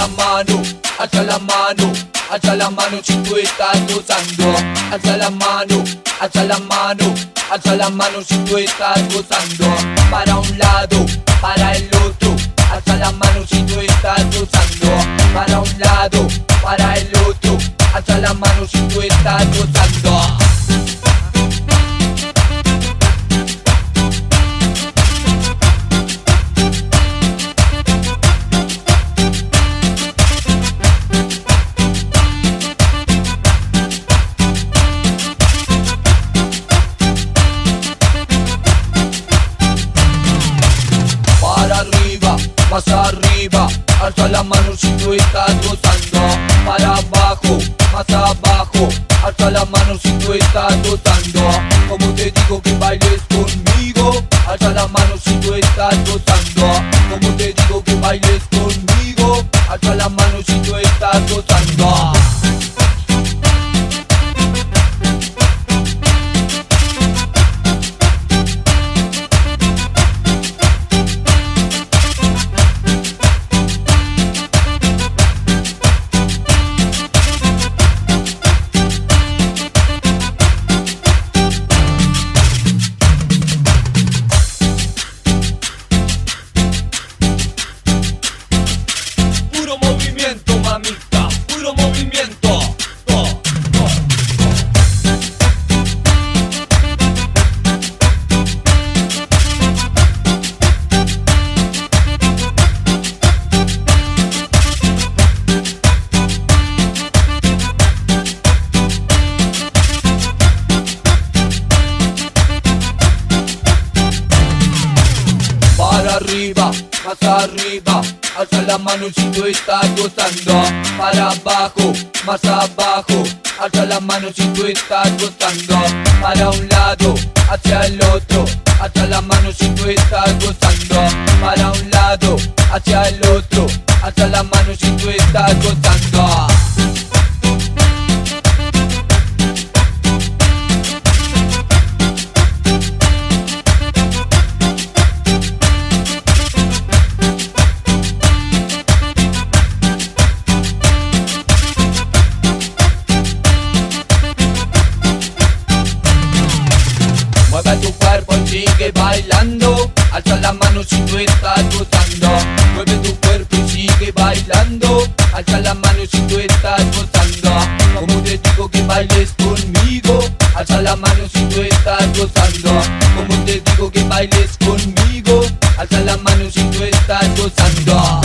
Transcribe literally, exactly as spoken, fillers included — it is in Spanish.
mano, alza la mano, alza la mano si tú estás gozando. Alza la mano, alza la mano, alza la mano si tú estás gozando. Para un lado, para el otro, alza la mano si tú estás gozando. Para un lado, para el otro, alza la mano si tú estás gozando. Más arriba, alza la mano si tú estás gozando. Para abajo, más abajo, alza la mano si tú estás gozando. Como te digo que bailes conmigo, alza la mano si tú estás gozando. Como te digo que bailes conmigo, alza la mano si tú estás gozando. Puro movimiento, mamita, puro movimiento. Oh, oh. Para arriba, más arriba, alza la mano si tú estás gozando. Para abajo, más abajo, alza la mano si tú estás gozando. Para un lado, hacia el otro, alza la mano si tú estás gozando. Para un lado, hacia el otro, alza la mano si tú estás gozando. Mueve tu cuerpo y sigue bailando, alza la mano si tú estás gozando. Mueve tu cuerpo y sigue bailando, alza la mano si tú estás gozando. Como te digo que bailes conmigo, alza la mano si tú estás gozando. Como te digo que bailes conmigo, alza la mano si tú estás gozando.